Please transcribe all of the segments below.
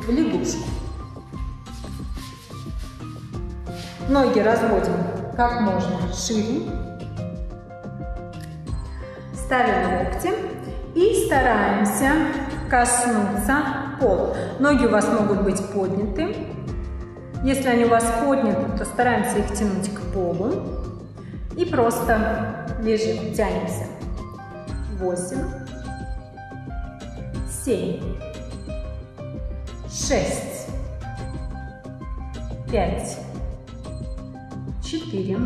в лягушку. Ноги разводим как можно шире. Ставим локти и стараемся коснуться пола. Ноги у вас могут быть подняты. Если они у вас подняты, то стараемся их тянуть к полу. И просто лежим, тянемся. 8, 7, 6, 5, 4,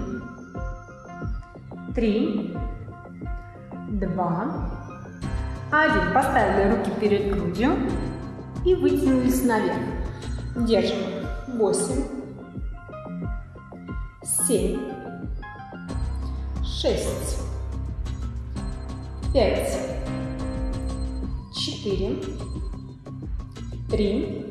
3, 2, 1. Поставили руки перед грудью и вытянулись наверх. Держим. 8, 7, 6, 5, 4, 3,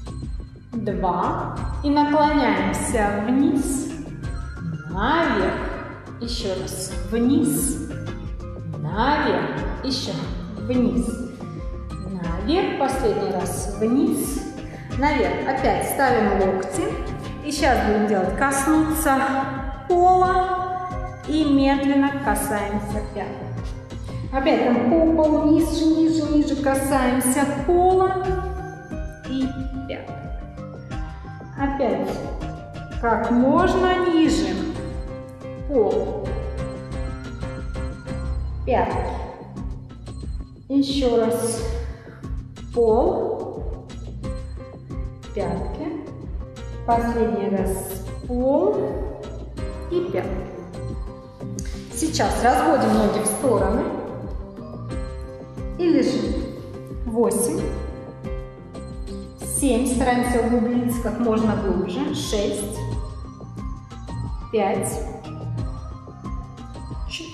2. И наклоняемся вниз, наверх. Еще раз. Вниз, наверх. Еще. Вниз, наверх. Последний раз. Вниз, наверх. Опять ставим локти. И сейчас будем делать коснуться пола и медленно касаемся пяток. Опять там пол, ниже, ниже, ниже касаемся пола и пяток. Опять как можно ниже пол, пятки. Еще раз пол, пятки. Последний раз пол и пятки. Сейчас разводим ноги в стороны и лежим. 8, 7, стараемся углубиться как можно глубже. 6, 5,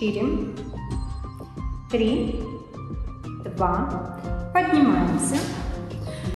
4, 3, 2. Поднимаемся.